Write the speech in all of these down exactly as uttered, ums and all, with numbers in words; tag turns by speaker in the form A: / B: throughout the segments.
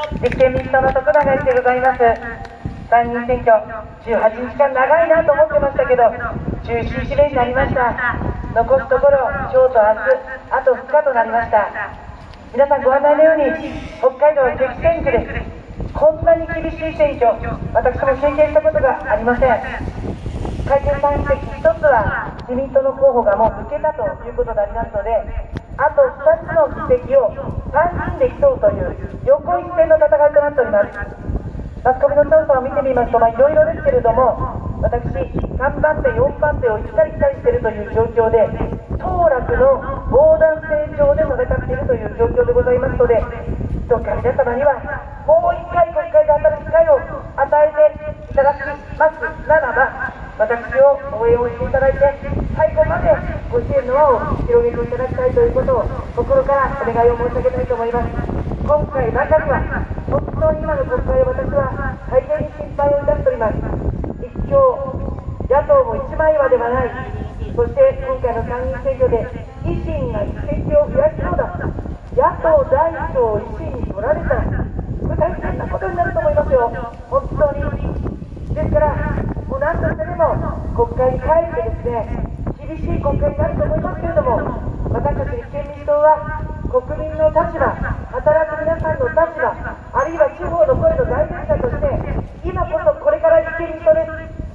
A: 立憲民主党の徳永エリでございます。参議院選挙、じゅうはちにちかん長いなと思ってましたけど、中止指令になりました。残すところ、今日と明日、あとふつかとなりました。皆さんご案内のように、北海道は激戦区です。こんなに厳しい選挙、私も経験したことがありません。改憲さん議席ひとつは自民党の候補がもう抜けたということでありますので、あとふたつの議席をさんにんで競うという横一線の戦いとなっております。マスコミの調査を見てみますと、まあ、いろいろですけれども、私、さんばんて、よんばんてを行ったり来たりしているという状況で、当落の横断線上で戦っているという状況でございますので、どうか皆様にはもういっかい国会で当たる機会を与えていただきますならば、私を応援をしていただいて、最後までご支援の輪を広げていただきたいということを心からお願いを申し上げたいと思います。今回ばかりは本当に今の国会を私は大変に心配をいたしております。一強、野党も一枚岩ではない。そして今回の参議院選挙で維新が議席を増やしそうだ、野党第一党を維新に取られたら、これ大変なことになると思いますよ、本当に。ですから、もう何としてでも国会に帰ってですね、厳しい国会になると思いますけれども、私たち立憲民主党は国民の立場、働く皆さんの立場、あるいは地方の声の代弁者として、今こそこれから立憲民主党です。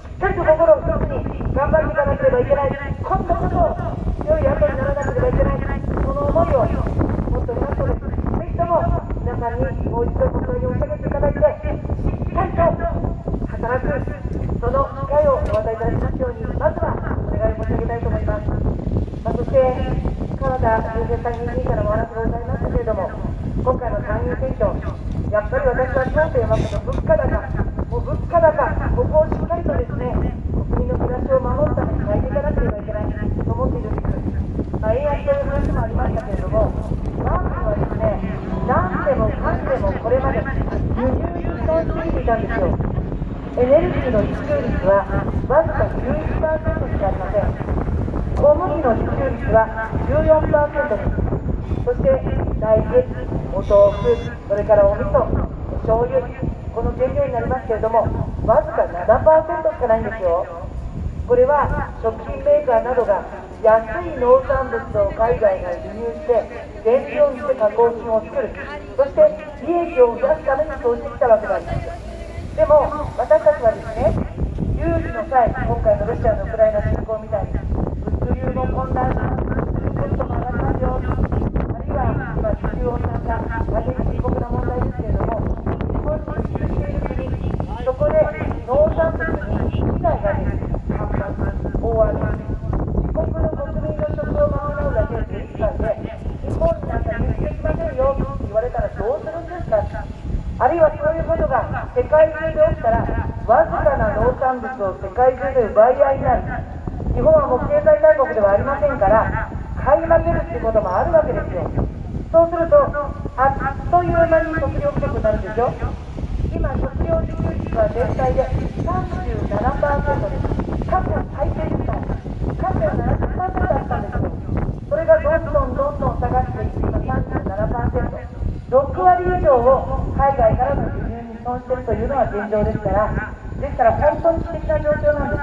A: しっかりと心を一つに頑張っていかなければいけない。今度こそ強い野党にならなければいけない。その思いを持っておりますので、ぜひとも皆さんにもう一度国会に押し上げていただいて、しっかりと働く、その機会をお与えいただきますように、まずはお願い申し上げたいと思います。まあ、そして川田龍平参議院議員からもお話がございましたけれども、今回の参議院選挙、やっぱり私は焦点はこの物価高、もう物価高、ここをしっかりとですね、国民の暮らしを守るために変えていかなければいけないと思っているんです。まあ、円安という話もありましたけれども、マークはですね、何でもかんでもこれまで輸入に依存してきていたんですよ。エネルギーの自給率はわずか じゅういちパーセント しかありません。小麦の自給率は じゅうよんパーセント です。そして大豆、お豆腐、それからお味噌、醤油、この原料になりますけれども、わずか ななパーセント しかないんですよ。これは食品メーカーなどが安い農産物を海外から輸入して原料にして加工品を作る、そして利益を増やすためにそうしてきたわけなんです。でも私たちはですね、有事の際、今回のロシアのウクライナ侵攻みたいに物流も混乱し、コストも上がりますよ、あるいは今地球温暖化、大変深刻な問題ですけれども、日本に輸出している国、そこで農産物に被害が出る、干ばつ、大雨、自国の国民の食を賄うだけで手一杯で、日本になんか輸出できませんよって言われたらどうするんですか。あるいはそういうことが世界中で起きたら、わずかな農産物を世界中で奪い合いになる。日本はもう経済大国ではありませんから、買い負けるっていうこともあるわけですよ。そうすると、あっという間に食料不足になるでしょ。今、食料自給率は全体で さんじゅうななパーセント です。過去最低ですから、過去 ななじゅっパーセント だったんですよ。それがどんどんどんどん下がっていって、今 さんじゅうななパーセント。ろくわり以上を海外からの輸入に依存しているというのは現状ですから、ですから本当に危機的な状況なんです。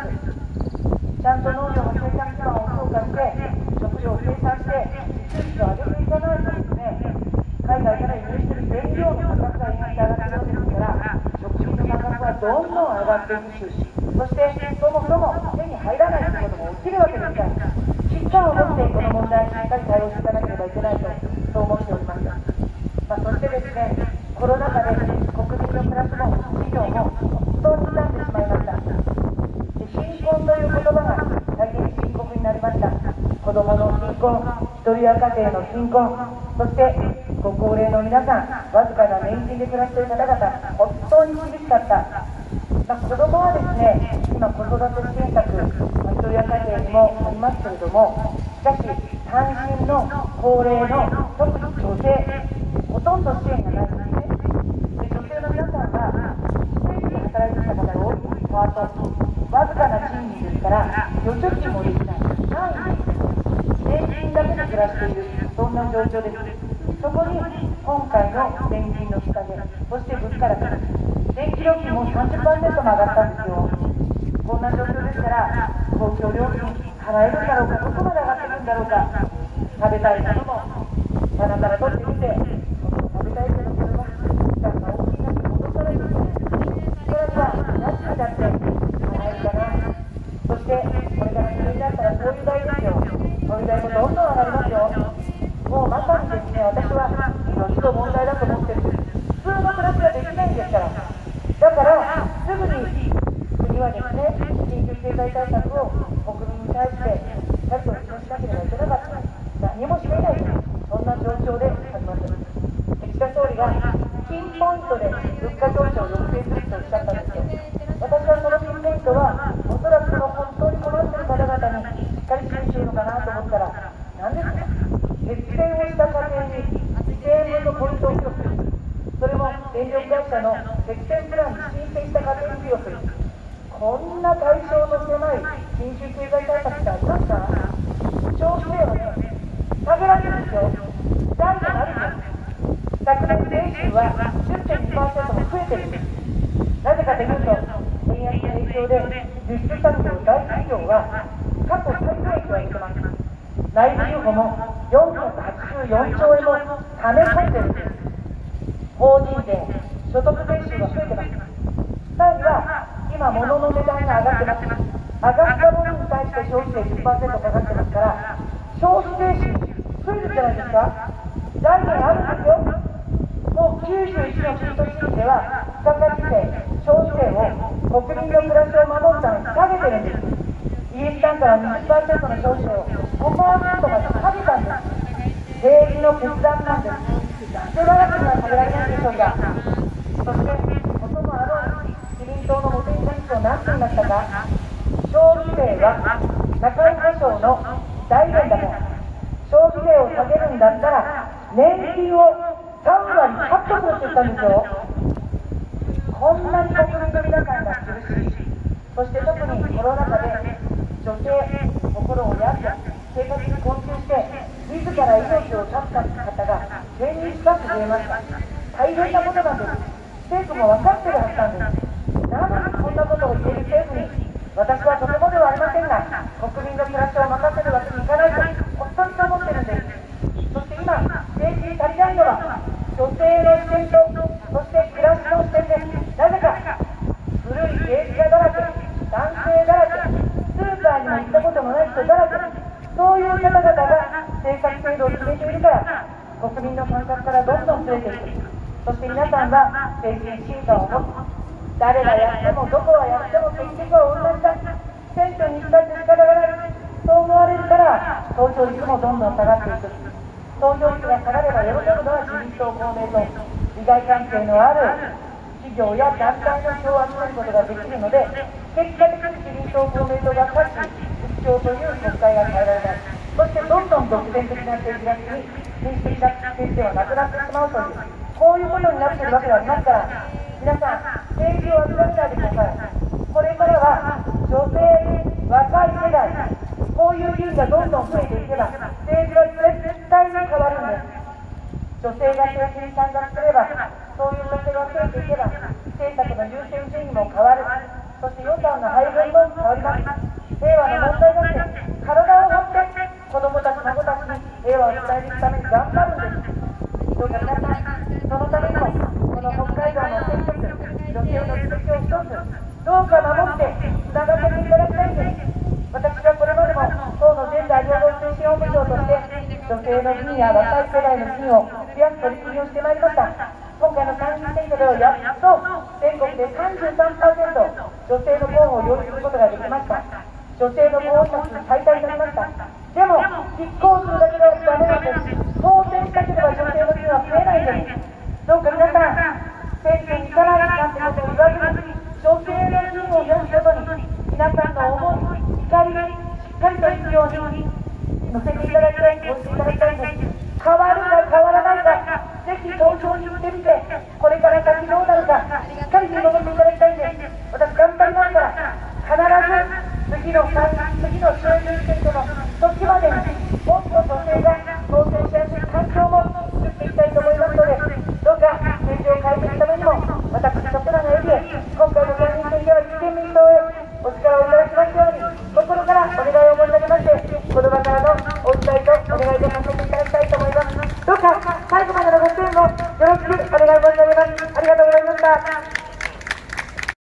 A: ちゃんと農業の生産基盤を強化して、食料を生産して、自給率を上げていかないとですね、海外から輸入している原料の価格が今上がっているわけですから、食品の価格はどんどん上がっていくし、そしてそもそも手に入らないということも起きるわけですから、危機感を持ってこの問題にしっかり対応していかなければいけないと、そう思っております。まあ、そしてですね、コロナ禍で国民の暮らしも事業も本当に傷んでしまいました。で、貧困という言葉が大変深刻になりました。子どもの貧困、一人親家庭の貧困、そしてご高齢の皆さん、わずかな年金で暮らしている方々、本当に厳しかった。まあ、子どもはですね、今子育て支援策、まあ、一人親家庭にもありますけれども、しかし単身の高齢の特に女性、ほとんど支援がないんですね。で、女性の皆さんは非正規で働いてきた方が多いんです。パート、わずかな賃金ですから、預貯金もできない、単位です。年金だけで暮らしている、そんな状況です。そこに今回の年金の引き下げ、そしもう さんじゅっパーセント も上がったんですよ。こんな状況ですから、公共料金払えるんだろうか、どこまで上がっていくんだろうか、食べたいものも棚から取ってみて、食べたいものは負担が大きいなって戻されるんですね。それは安くだって払えるかな。そしてこれから冬になったら灯油代ですよ。灯油代もどんどん上がりますよ。もうまさにですね、私は命の問題だと思ってるんです。普通の暮らしができないんですから。だからすぐに国はですね、緊急経済対策を国民に対してしっかりと示しなければいけなかった。何もしめない、そんな状況で始まっています。岸田総理がピンポイントで物価上昇を抑制するとおっしゃったんですよ。私はそのピンポイントはおそらくその本当に困っている方々にしっかり支援しているのかなと思ったら、何ですか、節電をした家庭ににせんえん分のポイントを付与する。それも電力会社の節電プランに申請した家庭に付与する。こんな対象の狭い緊急経済対策ってありますか？消費税はね、下げられるんですよ。財がなるんです。昨年税収は じゅってんにパーセント も増えてるんです。なぜかというと、円安の影響で輸出産業大企業は過去最高益を上げてます。内部留保もよんひゃくはちじゅうよんちょうえんも溜め込んでるんです。法人税、所得税収が増えてます。さらには今物の値段が上がってます。上がったものに対して消費税 じゅっパーセント かかってますから、消費税収増えるじゃないですか。財源あるんですよ。もうきゅうじゅういちの国と地域では付加価値税、消費税を国民の暮らしを守るために下げてるんです。イーエス 単価は にじゅっパーセント の消費税をごパーセントまで下げたんです。政治の決断なんです。なんで我が国は下げられないんでしょうか。そして元のあろう自民党の茂木幹事長何と言いましたか。消費税は社会保障の財源だから、消費税を下げるんだったら年金をさんわりカットするって言ったんですよ。こんなに国民の皆さんが苦しい、そして特にコロナ禍で女性心を病んで生活に困窮して自ら命を絶った方がせんにん近く増えました。大変なことなんです。政府も分かってるはずなんです。なのにこんなことを言える政府に私はとてもではありませんが、国民の暮らしを任せるわけにいかないと本当にそう思ってるんです。そして今政治に足りないのは女性の視点と、そして暮らしの視点です。なぜか古い政治家だらけ、男性だらけ、スーパーにも行ったこともない人だらけ、そういう方々が政策制度を決めているから国民の感覚からどんどんずれていく。そして皆さんは政治に審査を持つ。誰がやってもどこはやっても結局は同じだ、選挙に行ったって仕方がない、そう思われるから投票率もどんどん下がっていく。投票率が下がれば喜ぶのは自民党、公明党、利害関係のある企業や団体の票を集めることができるので、結果的に自民党、公明党が勝ち一強という国会が変えられない。そしてどんどん独占的な政治が進み、民主的な政治ではなくなってしまうという、こういうことになっているわけでありますから、皆さん政治を諦めないでください。これからは女性、若い世代、こういう議員がどんどん増えていけば政治は絶対に変わるんです。女性が政治に参加すれば、そういう女性が増えていけば政策の優先順位も変わる。そして予算の配分も変わります。平和の問題だって体を張って子どもたち、孫たちに平和を伝えていくために頑張るんです。どうか皆さん、そのためにもこの北海道の選挙区、女性の議席を一つどうか守ってつながせていただきたいんです。私はこれまでも党のジェンダー平等推進本部長として女性の議員や若い世代の議員を増やす取り組みをしてまいりました。今回の参議院選挙ではやっと全国で さんじゅうさんパーセント 女性の候補を擁立することができました。女性の候補者数最多になりました。でも立候補するだけではダメなんです。当選したければ女性の議員は増えないんです。どうか皆さん、選挙に行かないなんてことを言わずに、女性の議員を増やすことに皆さんの思い、怒り、しっかりといくように乗せていただきたい、応じていただきたいんです。変わるか変わらないか、ぜひ投票に行ってみて、これから先どうなるか、しっかり見守っていただきたいんです。私、頑張りますから、必ず次の参次の衆議院選挙の時までに、もっと女性が当選しやすい環境も作っていきたいと思いますので、どうか政治を変えていくためにも、私、徳永エリエ、今回お力をいただきますように心からお願いを申し上げまして、この場からのお伝えとお願いとさせていただきたいと思います。どうか最後までのご支援もよろしくお願い申し上げます。ありがとうございました。